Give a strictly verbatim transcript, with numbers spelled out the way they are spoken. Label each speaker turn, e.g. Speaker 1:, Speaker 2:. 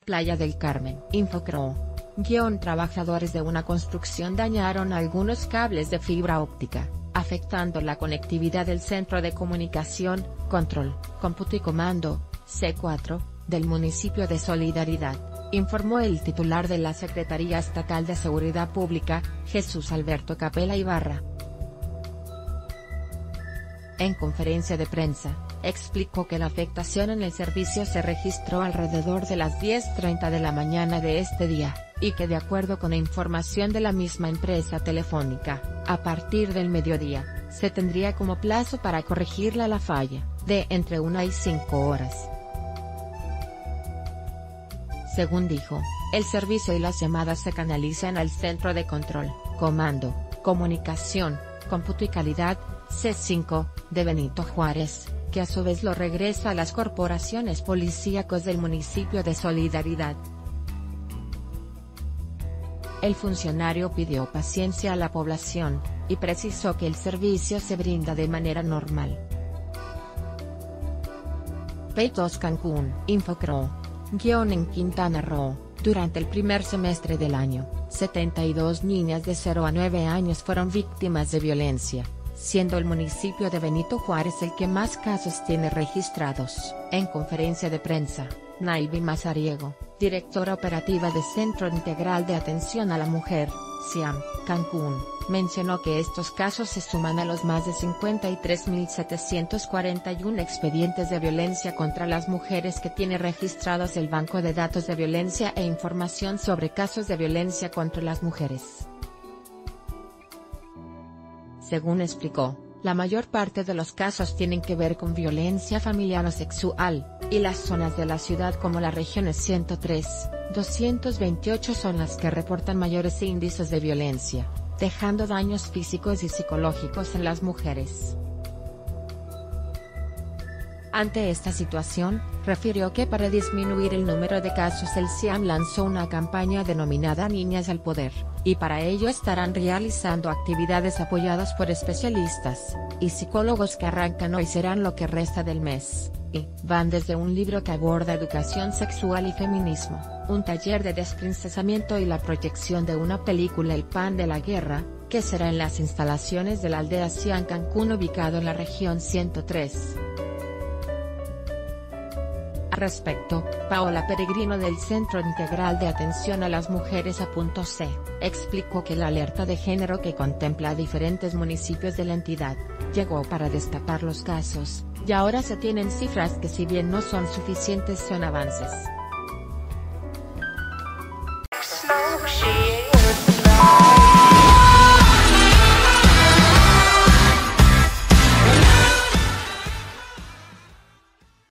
Speaker 1: Playa del Carmen. Infocro. Guión trabajadores de una construcción dañaron algunos cables de fibra óptica, afectando la conectividad del Centro de Comunicación, Control, Cómputo y Comando, C cuatro, del municipio de Solidaridad, informó el titular de la Secretaría Estatal de Seguridad Pública, Jesús Alberto Capella Ibarra. En conferencia de prensa, explicó que la afectación en el servicio se registró alrededor de las diez treinta de la mañana de este día, y que de acuerdo con información de la misma empresa telefónica, a partir del mediodía, se tendría como plazo para corregirla la falla, de entre una y cinco horas. Según dijo, el servicio y las llamadas se canalizan al Centro de Control, Comando, Comunicación, Cómputo y Calidad, C cinco, de Benito Juárez, que a su vez lo regresa a las corporaciones policíacos del municipio de Solidaridad. El funcionario pidió paciencia a la población, y precisó que el servicio se brinda de manera normal. Peitos Cancún. Infocro. Guión en Quintana Roo, durante el primer semestre del año, setenta y dos niñas de cero a nueve años fueron víctimas de violencia, siendo el municipio de Benito Juárez el que más casos tiene registrados. En conferencia de prensa, Naivi Mazariego, directora operativa de Centro Integral de Atención a la Mujer, C I A M, Cancún, mencionó que estos casos se suman a los más de cincuenta y tres mil setecientos cuarenta y uno expedientes de violencia contra las mujeres que tiene registrados el Banco de Datos de Violencia e Información sobre Casos de Violencia contra las Mujeres. Según explicó, la mayor parte de los casos tienen que ver con violencia familiar o sexual, y las zonas de la ciudad como las regiones ciento tres, doscientos veintiocho son las que reportan mayores índices de violencia, dejando daños físicos y psicológicos en las mujeres. Ante esta situación, refirió que para disminuir el número de casos el C I A M lanzó una campaña denominada Niñas al Poder, y para ello estarán realizando actividades apoyadas por especialistas y psicólogos que arrancan hoy serán lo que resta del mes, y van desde un libro que aborda educación sexual y feminismo, un taller de desprincesamiento y la proyección de una película El Pan de la Guerra, que será en las instalaciones de la aldea Cian Cancún ubicado en la región ciento tres. Al respecto, Paola Peregrino del Centro Integral de Atención a las Mujeres A.C, explicó que la alerta de género que contempla a diferentes municipios de la entidad, llegó para destapar los casos, y ahora se tienen cifras que si bien no son suficientes son avances.